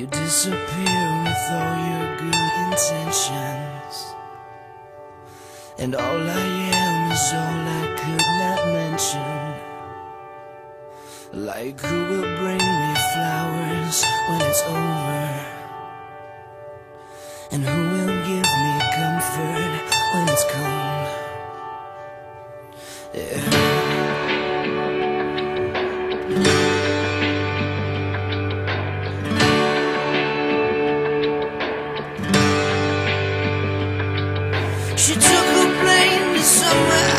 You disappear with all your good intentions, and all I am is all I could not mention. Like who will bring me flowers when it's over, and who will give me comfort when it's cold? Yeah. She took a plane to somewhere